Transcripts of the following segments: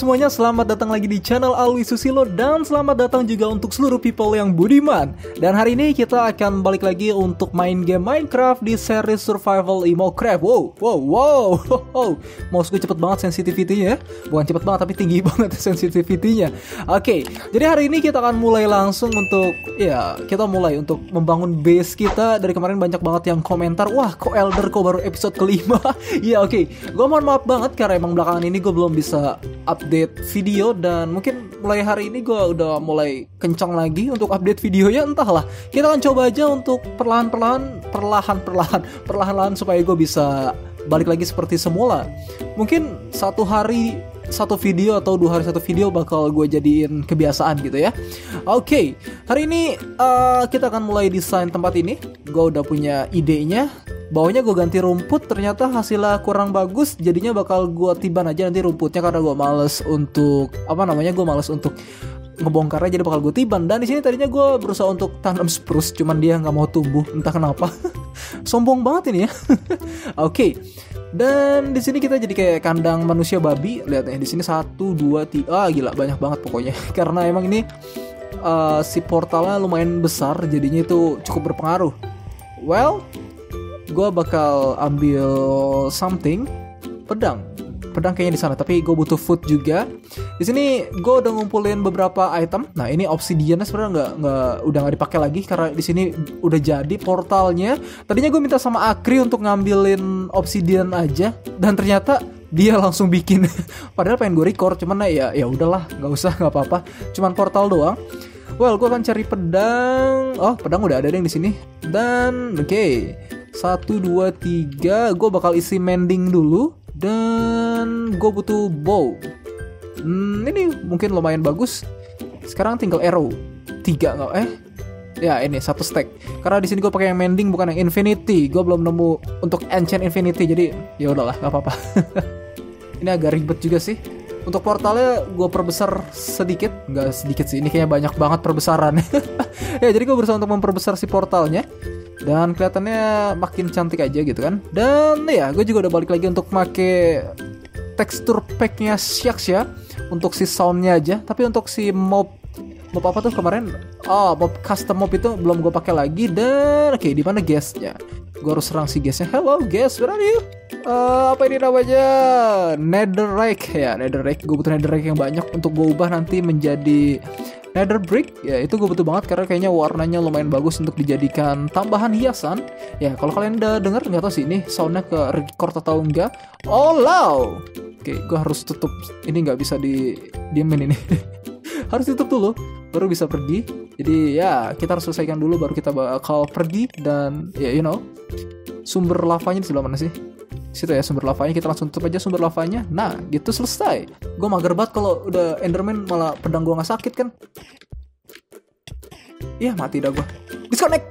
semuanya, selamat datang lagi di channel Alwi Susilo. Dan selamat datang juga untuk seluruh people yang budiman. Dan hari ini kita akan balik lagi untuk main game Minecraft di seri Survival Imocraft. Wow. Mouse gue cepet banget sensitivity-nya. Bukan cepet banget, tapi tinggi banget sensitivity-nya. Oke, jadi hari ini kita akan mulai langsung untuk kita mulai untuk membangun base kita. Dari kemarin banyak banget yang komentar, wah kok Elder kok baru episode kelima. Oke. Gue mohon maaf banget karena emang belakangan ini gue belum bisa update video. Dan mungkin mulai hari ini gue udah mulai kencang lagi untuk update videonya. Entahlah, kita akan coba aja untuk perlahan-lahan supaya gue bisa balik lagi seperti semula. Mungkin satu hari satu video atau 2 hari satu video bakal gue jadiin kebiasaan gitu ya. Oke, hari ini kita akan mulai desain tempat ini. Gue udah punya idenya. Bawahnya gue ganti rumput, ternyata hasilnya kurang bagus. Jadinya bakal gue tiban aja nanti rumputnya karena gue males untuk ngebongkarnya, jadi bakal gue tiban. Dan di sini tadinya gue berusaha untuk tanam spruce, cuman dia nggak mau tumbuh, entah kenapa. Sombong banget ini ya. Oke. Dan di sini kita jadi kayak kandang manusia babi. Lihat nih, di sini 1, 2, 3. Gila, banyak banget pokoknya. Karena emang ini si portalnya lumayan besar, jadinya itu cukup berpengaruh. Well, gue bakal ambil something. Pedang kayaknya di sana, tapi gue butuh food juga. Di sini gue udah ngumpulin beberapa item. Nah, ini obsidiannya sebenarnya udah nggak dipakai lagi karena di sini udah jadi portalnya. Tadinya gue minta sama Akri untuk ngambilin obsidian aja, dan ternyata dia langsung bikin. Padahal pengen gue record, cuman ya udahlah, nggak usah, nggak apa-apa. Cuman portal doang. Well, gue akan cari pedang. Oh, pedang udah ada yang di sini. Dan oke. 1, 2, 3. Gue bakal isi mending dulu. Dan gue butuh bow. Ini mungkin lumayan bagus. Sekarang tinggal arrow 3 nggak? Ya ini 1 stack. Karena di sini gue pakai yang mending bukan yang infinity. Gue belum nemu untuk enchant infinity, jadi ya udahlah, nggak apa-apa. Ini agak ribet juga sih. Untuk portalnya gue perbesar sedikit. Nggak sedikit sih, ini kayaknya banyak banget perbesaran. Ya, jadi gue berusaha untuk memperbesar si portalnya. Dan kelihatannya makin cantik aja gitu kan. Dan ya, gue juga udah balik lagi untuk make tekstur packnya Shax ya, untuk si soundnya aja. Tapi untuk si mob apa tuh kemarin? Mob custom mob itu belum gue pakai lagi. Dan oke, di mana guestnya? Gue harus serang si guestnya. Hello guest, where are you? Apa ini namanya? Netherrack ya, Netherrack. Gue butuh Netherrack yang banyak untuk gue ubah nanti menjadi Nether brick. Ya, itu gue butuh banget karena kayaknya warnanya lumayan bagus untuk dijadikan tambahan hiasan. Ya, kalau kalian udah denger, nggak tahu sih ini soundnya ke record atau enggak. Oh low. Oke, gue harus tutup. Ini nggak bisa diemin ini. Harus tutup dulu baru bisa pergi. Jadi ya, kita harus selesaikan dulu baru kita bakal pergi. Dan ya sumber lavanya di sebelah mana sih? Situ ya sumber lavanya, kita langsung tutup aja sumber lavanya. Nah, gitu selesai. Gue mager banget kalau udah Enderman malah pedang gue nggak sakit kan. Iya, mati dah gue. Disconnect.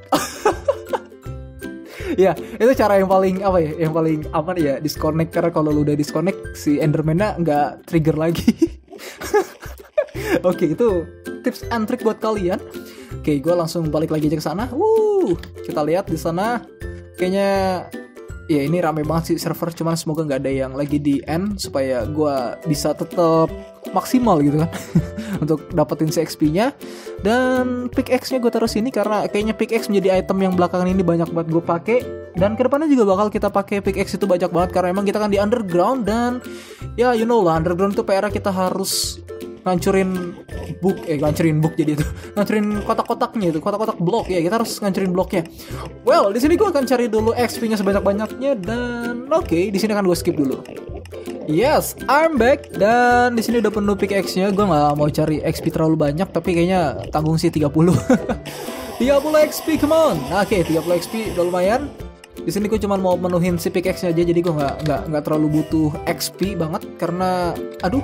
Ya, itu cara yang paling yang paling aman ya, disconnect. Karena kalau lu udah disconnect, si Enderman-nya nggak trigger lagi. Oke, itu tips and trick buat kalian. Oke, gue langsung balik lagi aja ke sana. Kita lihat di sana. Kayaknya ya ini rame banget sih server, cuman semoga nggak ada yang lagi di end supaya gue bisa tetap maksimal gitu kan. Untuk dapetin si XP-nya. Dan pickaxe-nya gue taruh sini karena kayaknya pickaxe menjadi item yang belakangan ini banyak banget gue pakai. Dan kedepannya juga bakal kita pakai pickaxe itu banyak banget karena emang kita kan di underground. Dan ya you know lah, underground itu PR kita harus ngancurin book jadi itu. Ngancurin kotak-kotaknya itu, kotak-kotak blok ya, kita harus ngancurin bloknya. Well, di sini gue akan cari dulu XP-nya sebanyak-banyaknya. Dan oke, di sini akan gue skip dulu. Yes, I'm back. Dan di sini udah penuh pickaxe-nya. Gue nggak mau cari XP terlalu banyak, tapi kayaknya tanggung sih 30. 30 XP, come on. Oke, 30 XP udah lumayan. Di sini gue cuma mau menuhin si pickaxe-nya aja, jadi gue nggak terlalu butuh XP banget karena aduh.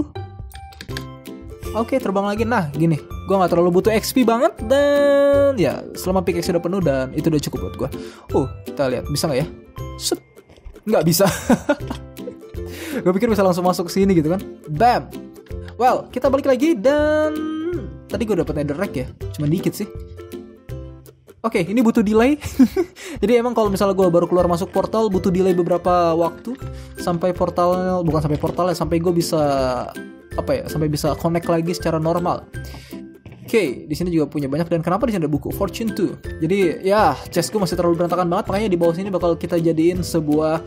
Oke, terbang lagi. Nah, gini, gue gak terlalu butuh XP banget. Dan ya, selama pickaxe udah penuh dan itu udah cukup buat gue. Kita lihat, bisa gak ya? Nggak bisa. Gue pikir bisa langsung masuk ke sini gitu kan. Bam. Well, kita balik lagi. Dan tadi gue dapet netherrack ya, cuma dikit sih. Oke, ini butuh delay. Jadi emang kalau misalnya gue baru keluar masuk portal butuh delay beberapa waktu sampai portal, bukan sampai portal ya, sampai gue bisa sampai bisa connect lagi secara normal. Oke, di sini juga punya banyak, dan kenapa di sini ada buku Fortune 2. Jadi ya, chest gue masih terlalu berantakan banget, makanya di bawah sini bakal kita jadiin sebuah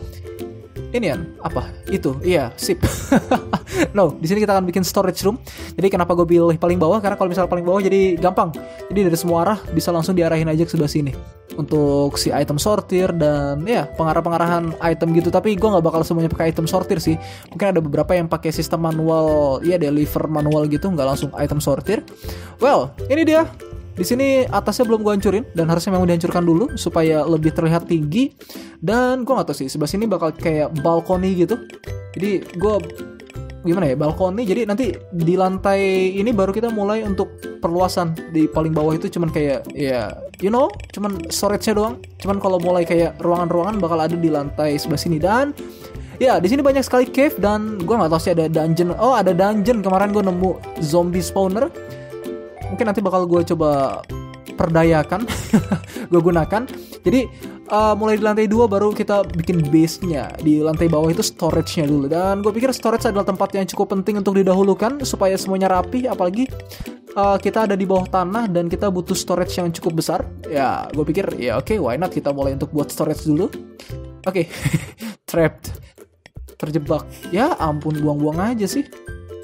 sip. No, di sini kita akan bikin storage room. Jadi kenapa gue pilih paling bawah? Karena kalau misalnya paling bawah jadi gampang. Jadi dari semua arah bisa langsung diarahin aja ke sebelah sini untuk si item sortir dan ya pengarah-pengarahan item gitu. Tapi gue nggak bakal semuanya pakai item sortir sih. Mungkin ada beberapa yang pakai sistem manual, ya deliver manual gitu, nggak langsung item sortir. Well, ini dia. Di sini atasnya belum gue hancurin, dan harusnya memang dihancurkan dulu supaya lebih terlihat tinggi. Dan gue gak tahu sih, sebelah sini bakal kayak balkoni gitu. Jadi gue balkoni. Jadi nanti di lantai ini baru kita mulai untuk perluasan. Di paling bawah itu cuman kayak cuman storage-nya doang. Cuman kalau mulai kayak ruangan-ruangan bakal ada di lantai sebelah sini. Dan ya, di sini banyak sekali cave, dan gue nggak tahu sih ada dungeon. Oh, ada dungeon. Kemarin gue nemu zombie spawner. Mungkin nanti bakal gue coba perdayakan, gue gunakan. Jadi mulai di lantai 2 baru kita bikin base-nya. Di lantai bawah itu storage-nya dulu. Dan gue pikir storage adalah tempat yang cukup penting untuk didahulukan supaya semuanya rapi. Apalagi kita ada di bawah tanah dan kita butuh storage yang cukup besar. Ya, gue pikir ya oke, why not, kita mulai untuk buat storage dulu. Oke. Trapped, terjebak. Ya ampun, buang-buang aja sih.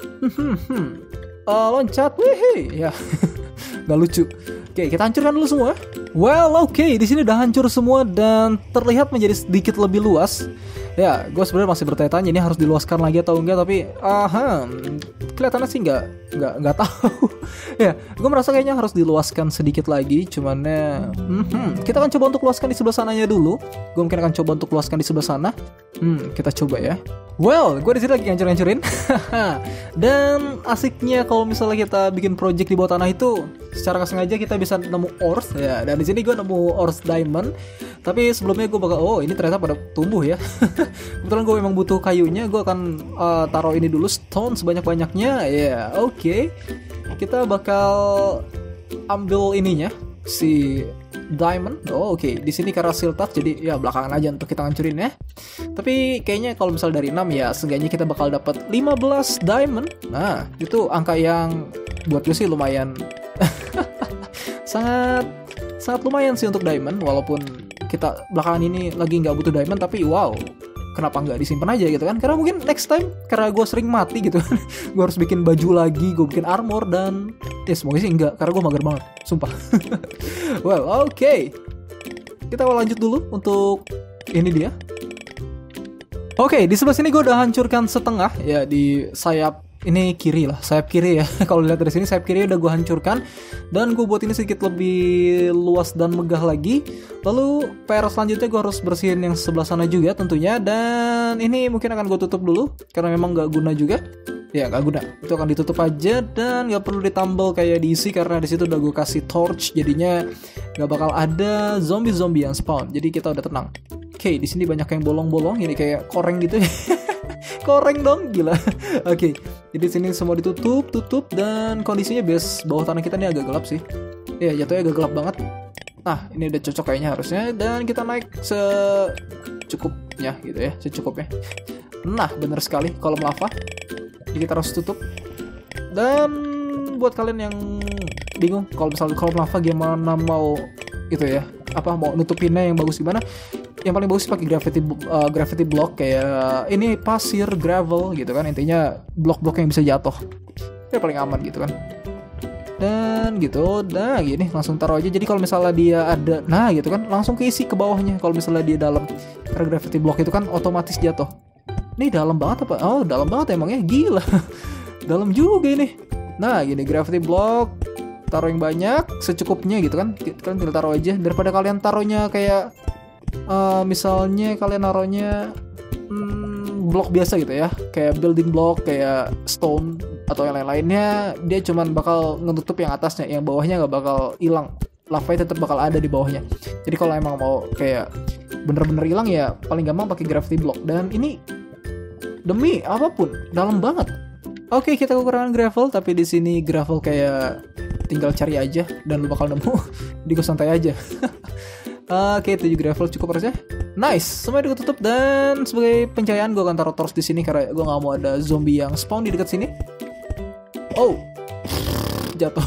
Loncat, wih, ya, nggak lucu. Oke, kita hancurkan dulu semua. Well, oke, di sini udah hancur semua dan terlihat menjadi sedikit lebih luas. Ya, gue sebenarnya masih bertanya-tanya ini harus diluaskan lagi atau enggak, tapi kelihatannya sih nggak tahu. Ya, gue merasa kayaknya harus diluaskan sedikit lagi. Cuman kita akan coba untuk luaskan di sebelah sananya dulu. Gue mungkin akan coba untuk luaskan di sebelah sana. Kita coba ya. Well, gue di sini lagi hancur-hancurin. Dan asiknya kalau misalnya kita bikin project di bawah tanah itu, secara sengaja kita bisa nemu ores ya. Dan di sini gue nemu ores diamond. Tapi sebelumnya gue bakal, ini ternyata pada tumbuh ya. Kebetulan gue memang butuh kayunya. Gue akan taruh ini dulu, stone sebanyak-banyaknya. Ya, oke. Kita bakal ambil ininya, si diamond. Oke. Di sini karena seal touch, jadi ya belakangan aja untuk kita hancurin ya. Tapi kayaknya kalau misal dari 6 ya seenggaknya kita bakal dapat 15 diamond. Nah, itu angka yang buat gue sih lumayan sangat lumayan sih untuk diamond. Walaupun kita belakangan ini lagi nggak butuh diamond, tapi wow, kenapa nggak disimpan aja gitu kan? Karena mungkin next time, karena gue sering mati gitu kan, gue harus bikin baju lagi, gue bikin armor, dan ya semoga sih enggak, karena gue mager banget, sumpah. Well, oke. Kita lanjut dulu untuk ini dia. Oke, di sebelah sini gue udah hancurkan setengah ya, di sayap ini kiri lah, sayap kiri ya. Kalau lihat dari sini sayap kiri udah gue hancurkan, dan gue buat ini sedikit lebih luas dan megah lagi. Lalu PR selanjutnya gue harus bersihin yang sebelah sana juga tentunya, dan ini mungkin akan gue tutup dulu karena memang nggak guna juga. Ya nggak guna, itu akan ditutup aja dan nggak perlu ditambal kayak diisi karena di situ udah gue kasih torch, jadinya nggak bakal ada zombie yang spawn. Jadi kita udah tenang. Oke, di sini banyak yang bolong-bolong, ini kayak koreng gitu. Koreng dong, gila. Oke, jadi sini semua ditutup, dan kondisinya base bawah tanah kita ini agak gelap sih. Ya, jatuhnya agak gelap banget. Nah, ini udah cocok kayaknya harusnya, dan kita naik secukupnya gitu ya, secukupnya. Nah, bener sekali, kolom lava. Jadi kita harus tutup. Dan buat kalian yang bingung kalau misalnya kolom lava gimana mau itu ya, mau nutupinnya yang bagus gimana? Yang paling bagus pakai gravity block, kayak ini pasir, gravel gitu kan, intinya blok-blok yang bisa jatuh. Ya paling aman gitu kan. Dan gitu, nah gini langsung taruh aja. Jadi kalau misalnya dia ada, nah gitu kan, langsung keisi ke bawahnya. Kalau misalnya dia dalam, karena gravity block itu kan otomatis jatuh. Ini dalam banget apa? Oh, dalam banget emangnya, gila. Dalam juga ini. Nah gini, gravity block taruh yang banyak, secukupnya gitu kan. Kalian tinggal taruh aja, daripada kalian taruhnya kayak misalnya kalian naruhnya blok biasa gitu ya, kayak building block, kayak stone atau yang lain-lainnya, dia cuman bakal ngetutup yang atasnya, yang bawahnya nggak bakal hilang, lavanya tetap bakal ada di bawahnya. Jadi kalau emang mau kayak bener-bener hilang ya paling gampang pakai gravity block. Dan ini demi apapun dalam banget. Oke, kita kekurangan gravel, tapi di sini gravel kayak tinggal cari aja dan lu bakal nemu. Di gue santai aja. Oke, 7 gravel cukup harusnya. Nice, semuanya udah tutup, dan sebagai pencahayaan gue akan taruh torch di sini karena gue nggak mau ada zombie yang spawn di dekat sini. Oh, jatuh.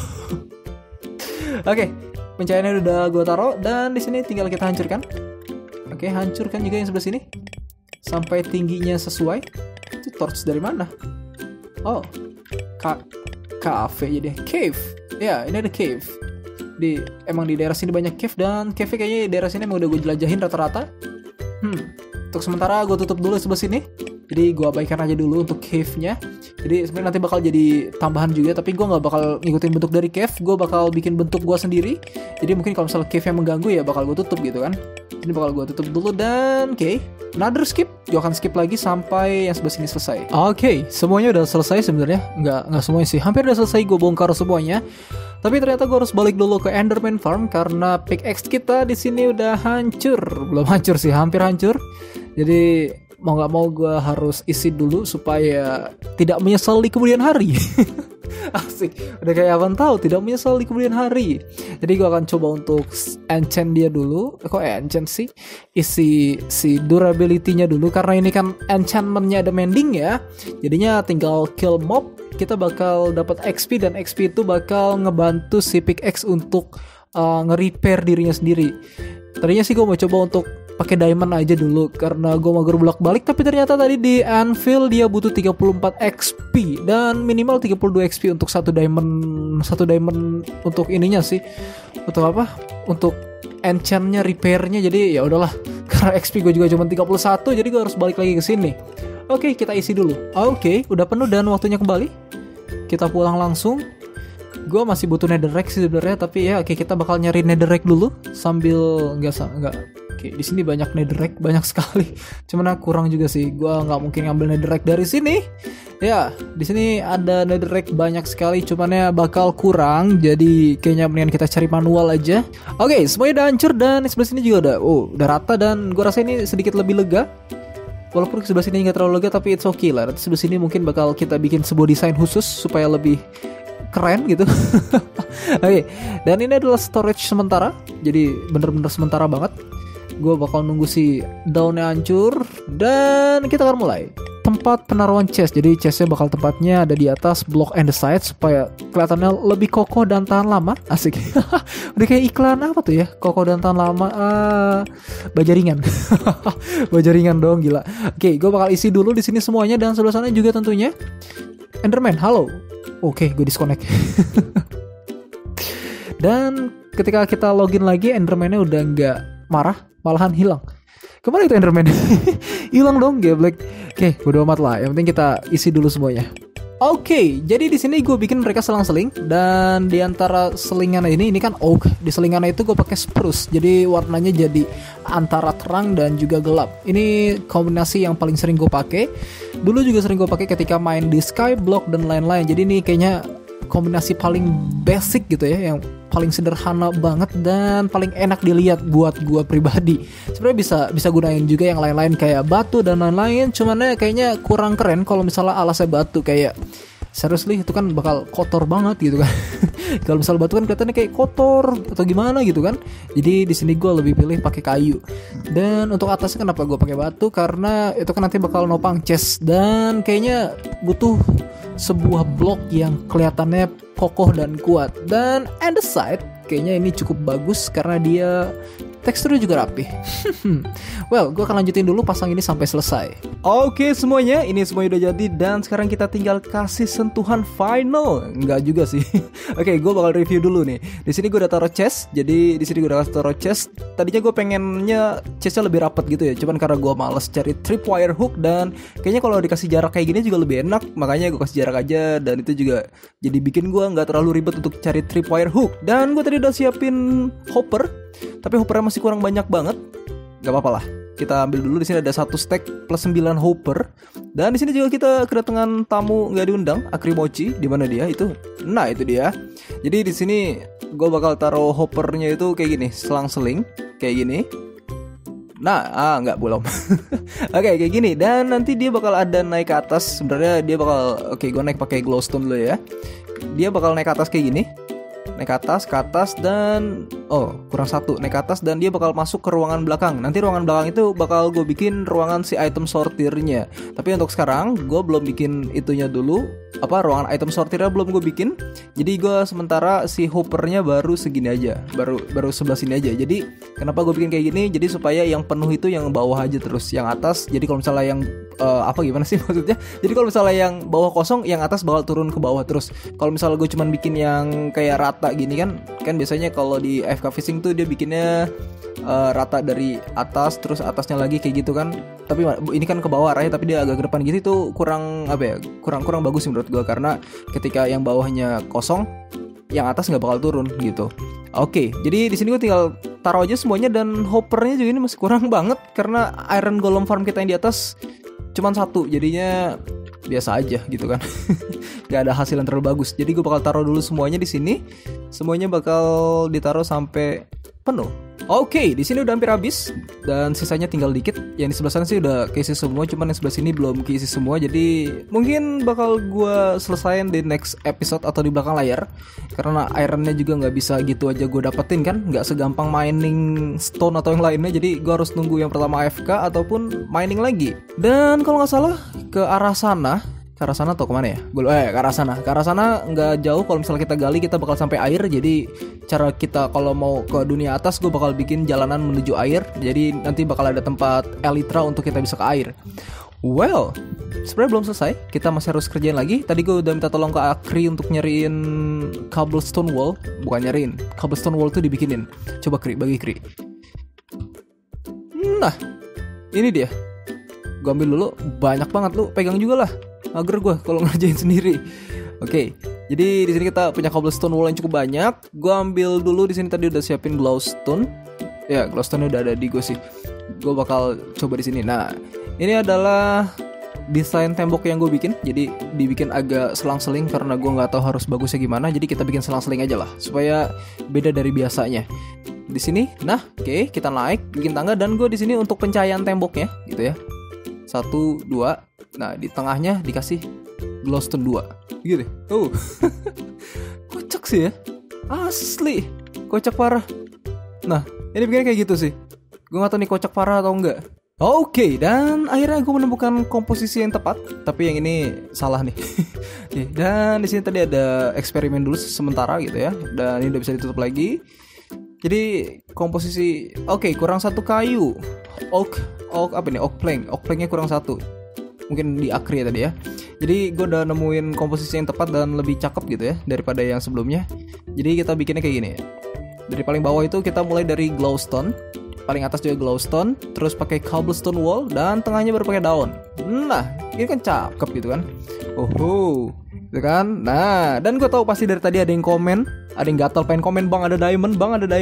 Oke, pencahayaan udah gue taruh dan di sini tinggal kita hancurkan. Oke, hancurkan juga yang sebelah sini sampai tingginya sesuai. Itu torch dari mana? Oh, cafe jadi cave. Ya, ini ada cave. Emang di daerah sini banyak cave dan cave kayaknya di daerah sini emang udah gue jelajahin rata-rata. Untuk sementara gue tutup dulu sebelah sini. Jadi gue abaikan aja dulu untuk cave-nya. Jadi sebenarnya nanti bakal jadi tambahan juga, tapi gue nggak bakal ngikutin bentuk dari cave. Gue bakal bikin bentuk gue sendiri. Jadi mungkin kalau misalnya cave yang mengganggu ya bakal gue tutup gitu kan. Ini bakal gue tutup dulu dan another skip. Gue akan skip lagi sampai yang sebelah sini selesai. Oke, semuanya udah selesai sebenarnya. Nggak semuanya sih. Hampir udah selesai gue bongkar semuanya. Tapi ternyata gue harus balik dulu ke Enderman Farm karena pickaxe kita di sini udah hancur. Belum hancur sih, hampir hancur. Jadi mau nggak mau gue harus isi dulu supaya tidak menyesal di kemudian hari. Asik, udah kayak abang tahu, tidak menyesal di kemudian hari. Jadi gue akan coba untuk enchant dia dulu. Kok enchant sih? Isi si durability-nya dulu karena ini kan enchantment-nya ada mending ya. Jadinya tinggal kill mob, kita bakal dapat XP dan XP itu bakal ngebantu si pickaxe untuk nge-repair dirinya sendiri. Tadinya sih gue mau coba untuk pakai diamond aja dulu karena gue mager bolak-balik, tapi ternyata tadi di anvil dia butuh 34 XP dan minimal 32 XP untuk satu diamond untuk ininya sih. Untuk apa? Untuk enchantnya, repairnya. Jadi ya udahlah, karena XP gue juga cuma 31, jadi gue harus balik lagi ke sini. Oke, kita isi dulu. Oke, udah penuh dan waktunya kembali. Kita pulang langsung. Gue masih butuh netherrack sih sebenarnya, tapi ya oke, kita bakal nyari netherrack dulu sambil enggak. Oke, di sini banyak netherrack, banyak sekali. Cuman kurang juga sih. Gua nggak mungkin ngambil netherrack dari sini. Ya, di sini ada netherrack banyak sekali, cuman ya bakal kurang. Jadi kayaknya mendingan kita cari manual aja. Oke, semuanya udah hancur dan sebelah sini juga udah rata dan gua rasa ini sedikit lebih lega. Walaupun sebelah sini nggak terlalu lega, tapi it's okay lah. Nanti sebelah sini mungkin bakal kita bikin sebuah desain khusus supaya lebih keren gitu. Oke, dan ini adalah storage sementara. Jadi bener-bener sementara banget. Gue bakal nunggu si daunnya hancur dan kita akan mulai. Tempat penaruhan chest. Jadi chestnya bakal tempatnya ada di atas block and the side supaya kelihatannya lebih kokoh dan tahan lama. Asik. Udah kayak iklan apa tuh ya? Kokoh dan tahan lama. Bajaringan. Bajaringan dong, gila. Oke, gue bakal isi dulu di sini semuanya dan sebelah sana juga tentunya. Enderman, halo. Oke, gue disconnect. Dan ketika kita login lagi, Enderman-nya udah nggak marah, malahan hilang. Kemana itu Enderman? Hilang dong, geblek. Oke, bodo amat lah. Yang penting kita isi dulu semuanya. Oke, jadi di sini gue bikin mereka selang-seling dan di antara selingan ini kan oak. Di selingan itu gue pakai spruce. Jadi warnanya jadi antara terang dan juga gelap. Ini kombinasi yang paling sering gue pakai. Dulu juga sering gue pakai ketika main di Skyblock dan lain-lain. Jadi ini kayaknya kombinasi paling basic gitu ya, yang paling sederhana banget dan paling enak dilihat buat gua pribadi. Sebenarnya bisa gunain juga yang lain-lain kayak batu dan lain-lain, cuman ya kayaknya kurang keren kalau misalnya alasnya batu. Kayak seriously itu kan bakal kotor banget gitu kan. Kalau misalnya batu kan kelihatannya kayak kotor atau gimana gitu kan. Jadi di sini gua lebih pilih pakai kayu. Dan untuk atasnya kenapa gua pakai batu? Karena itu kan nanti bakal nopang chest dan kayaknya butuh sebuah blok yang kelihatannya kokoh dan kuat. Dan andesite kayaknya ini cukup bagus karena dia teksturnya juga rapih. Well, gue akan lanjutin dulu pasang ini sampai selesai. Oke semuanya, ini semuanya udah jadi dan sekarang kita tinggal kasih sentuhan final. Enggak juga sih. Oke, gue bakal review dulu nih. Di sini gue udah taruh chest. Jadi di sini gue udah taruh chest. Tadinya gue pengennya chestnya lebih rapat gitu ya. Cuman karena gue males cari tripwire hook dan kayaknya kalau dikasih jarak kayak gini juga lebih enak. Makanya gue kasih jarak aja dan itu juga jadi bikin gue nggak terlalu ribet untuk cari tripwire hook. Dan gue tadi udah siapin hopper. Tapi hoppernya masih kurang banyak banget. Gak apa-apa lah. Kita ambil dulu. Di sini ada 1 stack plus 9 hopper. Dan di sini juga kita kedatangan tamu nggak diundang, Akrimochi. Di mana dia? Itu. Nah, itu dia. Jadi di sini gue bakal taruh hoppernya itu kayak gini, selang-seling kayak gini. Nah, nggak belum. Oke, kayak gini. Dan nanti dia bakal ada naik ke atas. Sebenarnya dia bakal gue naik pakai glowstone dulu ya. Dia bakal naik ke atas kayak gini. naik ke atas dan kurang satu, naik ke atas dan dia bakal masuk ke ruangan belakang. Nanti ruangan belakang itu bakal gue bikin ruangan si item sortirnya. Tapi untuk sekarang gue belum bikin itunya dulu, ruangan item sortirnya belum gue bikin. Jadi gue sementara si hoppernya baru segini aja, baru sebelah sini aja. Jadi kenapa gue bikin kayak gini? Jadi supaya yang penuh itu yang bawah aja terus, yang atas. Jadi kalau misalnya yang gimana sih maksudnya? Jadi kalau misalnya yang bawah kosong, yang atas bakal turun ke bawah terus. Kalau misalnya gue cuman bikin yang kayak rata gini kan biasanya kalau di AFK Fishing tuh dia bikinnya rata dari atas terus atasnya lagi kayak gitu kan. Tapi ini kan ke bawah arahnya tapi dia agak ke depan gitu, itu kurang kurang bagus sih menurut gue, karena ketika yang bawahnya kosong, yang atas nggak bakal turun gitu. Oke, jadi di sini gue tinggal taruh aja semuanya dan hoppernya juga ini masih kurang banget karena iron golem farm kita yang di atas cuman satu, jadinya biasa aja gitu kan. Gak ada hasil yang terlalu bagus. Jadi gue bakal taruh dulu semuanya di sini. Semuanya bakal ditaruh sampai penuh. Oke, di sini udah hampir habis dan sisanya tinggal dikit. Yang di sebelah sana sih udah keisi semua, cuman yang sebelah sini belum keisi semua. Jadi mungkin bakal gue selesain di next episode atau di belakang layar. Karena ironnya juga nggak bisa gitu aja gue dapetin kan, nggak segampang mining stone atau yang lainnya. Jadi gue harus nunggu yang pertama AFK ataupun mining lagi. Dan kalau nggak salah ke arah sana atau kemana ya? Ke arah sana nggak jauh. Kalau misalnya kita gali kita bakal sampai air. Jadi cara kita kalau mau ke dunia atas, gue bakal bikin jalanan menuju air. Jadi nanti bakal ada tempat elytra untuk kita bisa ke air. Well, sebenarnya belum selesai. Kita masih harus kerjain lagi. Tadi gue udah minta tolong ke Akri untuk nyariin cobblestone wall. Bukan nyariin, cobblestone wall tuh dibikinin. Coba Kri, bagi Kri. Nah, ini dia. Gue ambil dulu. Banyak banget, lu pegang juga lah. Mager gue kalau ngerjain sendiri. Oke, jadi di sini kita punya cobblestone wall yang cukup banyak. Gue ambil dulu di sini, tadi udah siapin glowstone. Ya, glowstone udah ada di gue sih. Gue bakal coba di sini. Nah, ini adalah desain tembok yang gue bikin. Jadi dibikin agak selang-seling karena gue nggak tahu harus bagusnya gimana. Jadi kita bikin selang-seling aja lah supaya beda dari biasanya. Di sini, nah, oke, kita naik bikin tangga dan gue di sini untuk pencahayaan temboknya, gitu ya. 1, 2. Nah, di tengahnya dikasih glowstone 2. Gitu. Kocak sih ya. Asli. Kocak parah. Nah, ini bikinnya kayak gitu sih. Gue gak tahu nih kocak parah atau enggak. Oke, dan akhirnya gue menemukan komposisi yang tepat. Tapi yang ini salah nih. Dan di sini tadi ada eksperimen dulu sementara gitu ya. Dan ini udah bisa ditutup lagi. Jadi komposisi kurang 1 kayu. Oak plank. Oak planknya kurang 1. Mungkin di Akri ya tadi ya. Jadi gue udah nemuin komposisi yang tepat dan lebih cakep gitu ya daripada yang sebelumnya. Jadi kita bikinnya kayak gini. Dari paling bawah itu kita mulai dari glowstone, paling atas juga glowstone, terus pakai cobblestone wall dan tengahnya baru pakai daun. Nah, ini kan cakep gitu kan. Gitu kan. Nah, dan gue tahu pasti dari tadi ada yang komen, ada yang gatal pengen komen, bang ada diamond.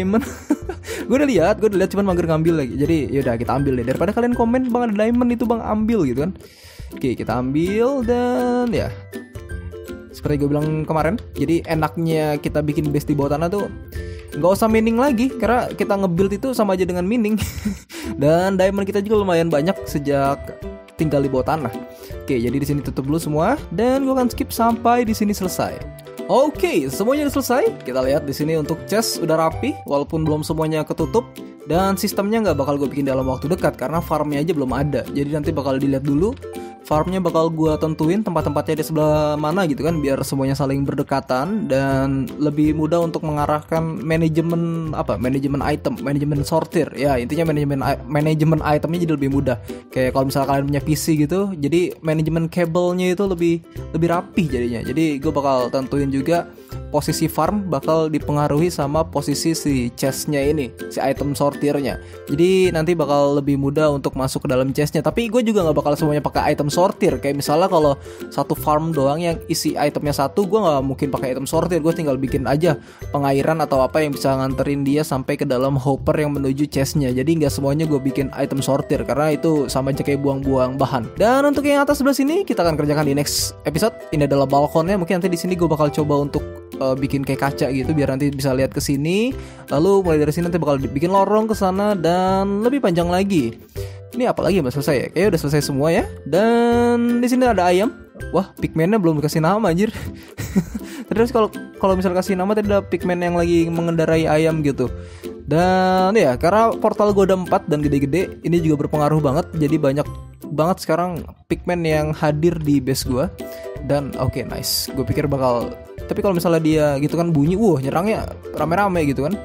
Gue udah lihat cuman mager ngambil lagi. Jadi yaudah kita ambil deh, daripada kalian komen bang ada diamond itu bang, ambil gitu kan. Oke, kita ambil dan ya seperti gue bilang kemarin. Jadi enaknya kita bikin base di bawah tanah tuh nggak usah mining lagi, karena kita nge-build itu sama aja dengan mining. Dan diamond kita juga lumayan banyak sejak tinggal di bawah tanah. Oke, jadi di sini tutup dulu semua dan gue akan skip sampai di sini selesai. Oke, semuanya udah selesai. Kita lihat di sini untuk chest udah rapi, walaupun belum semuanya ketutup. Dan sistemnya nggak bakal gue bikin dalam waktu dekat karena farmnya aja belum ada. Jadi nanti bakal dilihat dulu. Farmnya bakal gue tentuin tempat-tempatnya di sebelah mana gitu kan, biar semuanya saling berdekatan dan lebih mudah untuk mengarahkan manajemen item, manajemen sortir. Ya intinya manajemen itemnya jadi lebih mudah. Kayak kalau misalnya kalian punya PC gitu, jadi manajemen kabelnya itu lebih rapih jadinya. Jadi gue bakal tentuin juga posisi farm bakal dipengaruhi sama posisi si chestnya ini, si item sortirnya. Jadi nanti bakal lebih mudah untuk masuk ke dalam chestnya. Tapi gue juga nggak bakal semuanya pakai item sortir. Kayak misalnya kalau satu farm doang yang isi itemnya satu, gue nggak mungkin pakai item sortir. Gue tinggal bikin aja pengairan atau apa yang bisa nganterin dia sampai ke dalam hopper yang menuju chestnya. Jadi nggak semuanya gue bikin item sortir karena itu sama aja kayak buang-buang bahan. Dan untuk yang atas sebelah sini kita akan kerjakan di next episode. Ini adalah balkonnya. Mungkin nanti di sini gue bakal coba untuk bikin kayak kaca gitu biar nanti bisa lihat ke sini. Lalu mulai dari sini nanti bakal bikin lorong ke sana dan lebih panjang lagi. Ini apa lagi yang belum selesai ya? Kayaknya udah selesai semua ya. Dan di sini ada ayam. Wah, pigmennya belum dikasih nama anjir. Tadi Terus kalau misal kasih nama tadi ada pigman yang lagi mengendarai ayam gitu. Dan ya karena portal gue ada 4 dan gede-gede, ini juga berpengaruh banget. Jadi banyak banget sekarang pigman yang hadir di base gue. Dan oke, nice. Gue pikir bakal, tapi kalau misalnya dia gitu kan bunyi, nyerangnya rame-rame gitu kan.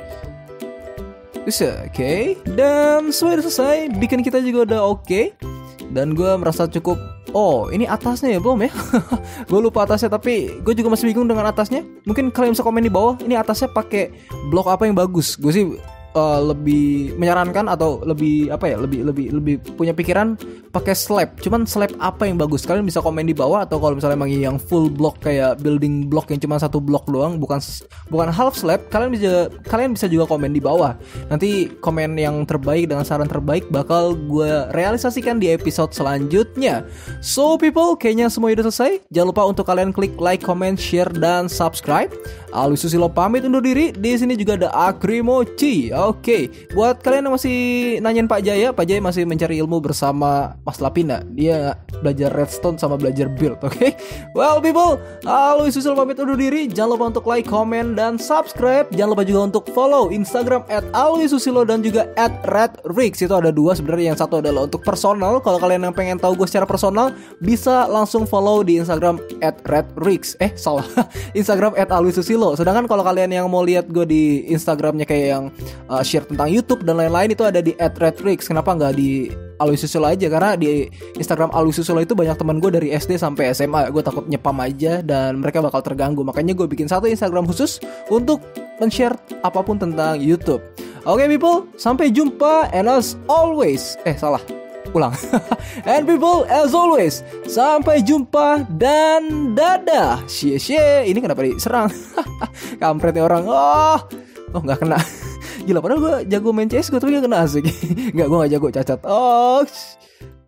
Bisa, oke. Dan sudah selesai, bikin kita juga udah oke. Dan gue merasa cukup. Oh, ini atasnya ya, belum ya? Gue lupa atasnya, tapi gue juga masih bingung dengan atasnya. Mungkin kalian bisa komen di bawah, ini atasnya pakai blok apa yang bagus. Gue sih lebih menyarankan atau lebih punya pikiran pakai slab. Cuman slab apa yang bagus? Kalian bisa komen di bawah, atau kalau misalnya emang yang full block kayak building block yang cuma 1 blok doang, bukan half slab, kalian bisa juga komen di bawah. Nanti komen yang terbaik dengan saran terbaik bakal gue realisasikan di episode selanjutnya. So people, kayaknya semua udah selesai. Jangan lupa untuk kalian klik like, comment, share, dan subscribe. Alwi Susilo pamit undur diri. Di sini juga ada Akrimochi. Oke, buat kalian yang masih nanyain Pak Jaya masih mencari ilmu bersama Mas Lapina. Dia belajar redstone sama belajar build, oke? Well people, Alwi Susilo pamit undur diri. Jangan lupa untuk like, comment, dan subscribe. Jangan lupa juga untuk follow Instagram @alwisusilo dan juga @redrix. Itu ada 2 sebenarnya. Yang satu adalah untuk personal. Kalau kalian yang pengen tahu gue secara personal, bisa langsung follow di Instagram @redrix. Instagram @alwisusilo. Sedangkan kalau kalian yang mau lihat gue di Instagramnya kayak yang share tentang YouTube dan lain-lain, itu ada di @redrix. Kenapa nggak di Alwi Susilo aja? Karena di Instagram Alwi Susilo itu banyak teman gue dari SD sampai SMA. Gue takut nyepam aja dan mereka bakal terganggu. Makanya gue bikin satu Instagram khusus untuk men-share apapun tentang YouTube. Oke people, sampai jumpa. And as always, ulang. And people, as always, sampai jumpa dan dadah. Ini kenapa diserang? Kampretnya orang. Oh nggak kena. Gila, padahal gue jago main CS, gue tapi gak kena asik. Gue gak jago, cacat.